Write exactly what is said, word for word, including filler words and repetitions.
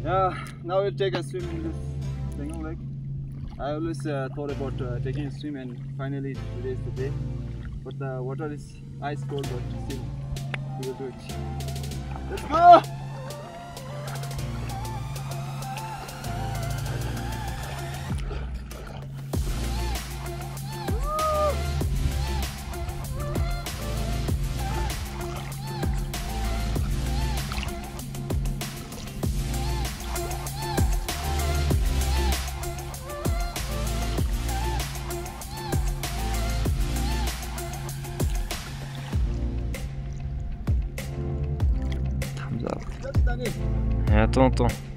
Yeah, now we'll take a swim in this Pangong lake. I always uh, thought about uh, taking a swim, and finally today is the day. But the water is ice cold, but still we will do it. Let's go! Et attends, attends.